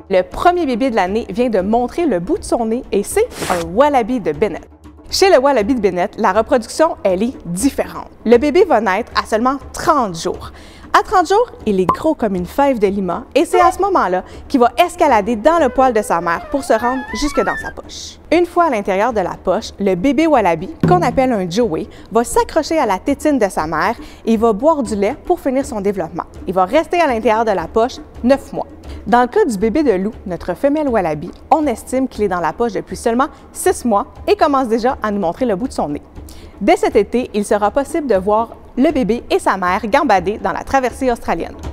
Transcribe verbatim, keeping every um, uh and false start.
Le premier bébé de l'année vient de montrer le bout de son nez et c'est un wallaby de Bennett. Chez le wallaby de Bennett, la reproduction, elle est différente. Le bébé va naître à seulement trente jours. À trente jours, il est gros comme une fève de lima et c'est à ce moment-là qu'il va escalader dans le poil de sa mère pour se rendre jusque dans sa poche. Une fois à l'intérieur de la poche, le bébé wallaby, qu'on appelle un joey, va s'accrocher à la tétine de sa mère et il va boire du lait pour finir son développement. Il va rester à l'intérieur de la poche neuf mois. Dans le cas du bébé de loup, notre femelle wallaby, on estime qu'il est dans la poche depuis seulement six mois et commence déjà à nous montrer le bout de son nez. Dès cet été, il sera possible de voir le bébé et sa mère gambader dans la traversée australienne.